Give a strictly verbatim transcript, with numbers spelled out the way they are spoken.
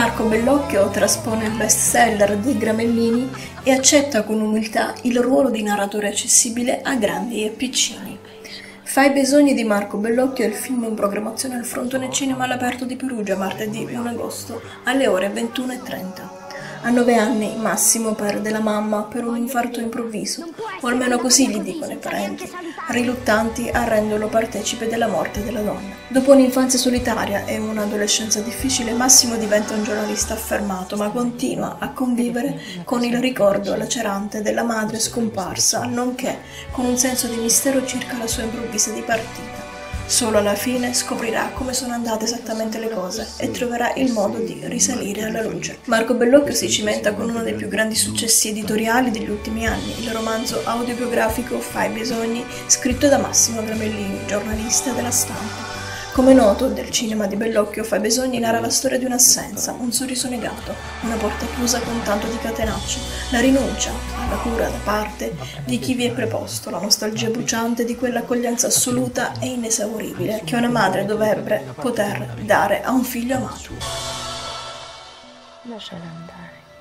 Marco Bellocchio traspone il bestseller dei Gramellini e accetta con umiltà il ruolo di narratore accessibile a grandi e piccini. Fa i bisogni di Marco Bellocchio è il film in programmazione al Frontone Cinema all'aperto di Perugia martedì primo agosto alle ore ventuno e trenta. A nove anni Massimo perde la mamma per un infarto improvviso, o almeno così gli dicono i parenti, riluttanti a renderlo partecipe della morte della donna. Dopo un'infanzia solitaria e un'adolescenza difficile, Massimo diventa un giornalista affermato, ma continua a convivere con il ricordo lacerante della madre scomparsa, nonché con un senso di mistero circa la sua improvvisa dipartita. Solo alla fine scoprirà come sono andate esattamente le cose e troverà il modo di risalire alla luce. Marco Bellocchio si cimenta con uno dei più grandi successi editoriali degli ultimi anni, il romanzo autobiografico Fa i bisogni, scritto da Massimo Gramellini, giornalista della Stampa. Come noto, del cinema di Bellocchio Fa i bisogni narra la storia di un'assenza, un sorriso negato, una porta chiusa con tanto di catenaccio, la rinuncia alla cura da parte di chi vi è preposto, la nostalgia bruciante di quell'accoglienza assoluta e inesauribile che una madre dovrebbe poter dare a un figlio amato. Lasciala andare.